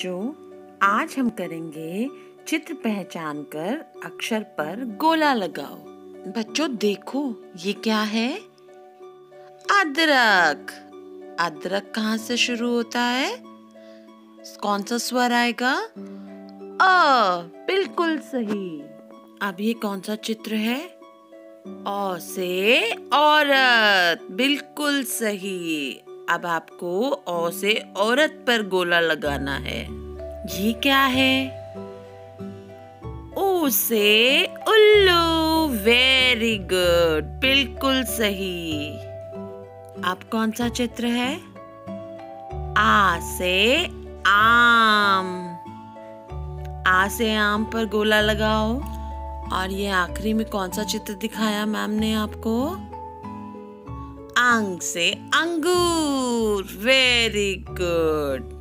बच्चों, आज हम करेंगे चित्र पहचान कर अक्षर पर गोला लगाओ। बच्चों देखो, ये क्या है? अदरक। अदरक कहाँ से शुरू होता है? कौन सा स्वर आएगा? बिल्कुल सही। अब ये कौन सा चित्र है? औ से औरत। बिल्कुल सही। अब आपको औ से औरत पर गोला लगाना है। ये क्या है? ऊ से उल्लू। वेरी गुड, बिल्कुल सही। अब कौन सा चित्र है? आ से आम। आ से आम पर गोला लगाओ। और ये आखिरी में कौन सा चित्र दिखाया मैम ने आपको? अंग से अंगूर। Very good.